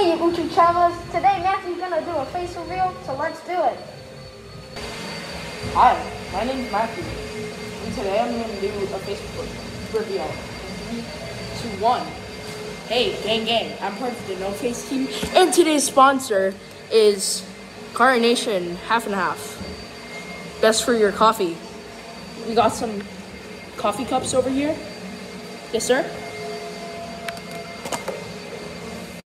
Hey, you OCHOCHAMAs. Today, Matthew's gonna do a face reveal, so let's do it. Hi, my name is Matthew, and today I'm gonna do a face reveal. 3, 2, 1. Hey, gang, I'm part of the No Face team, and today's sponsor is Carnation Half and Half. Best for your coffee. We got some coffee cups over here. Yes, sir.